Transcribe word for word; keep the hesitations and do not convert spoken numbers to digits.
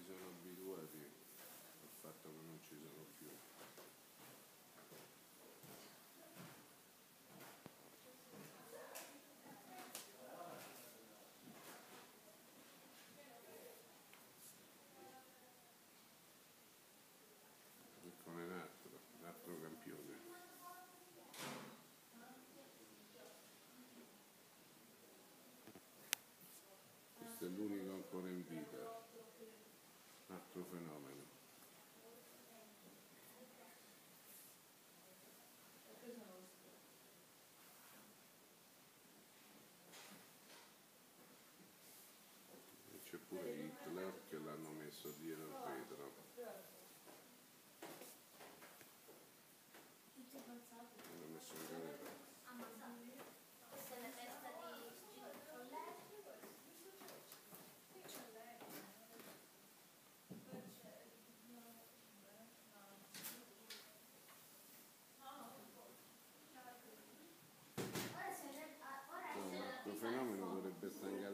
sono abituati al fatto che non ci sono più. Ecco un altro, un altro campione. Questo è l'unico ancora in vita, un altro fenomeno. E c'è pure Hitler che l'hanno messo dietro il vetro. L'hanno messo in galera. Questa è la testa di Un altro fenomeno dovrebbe stare in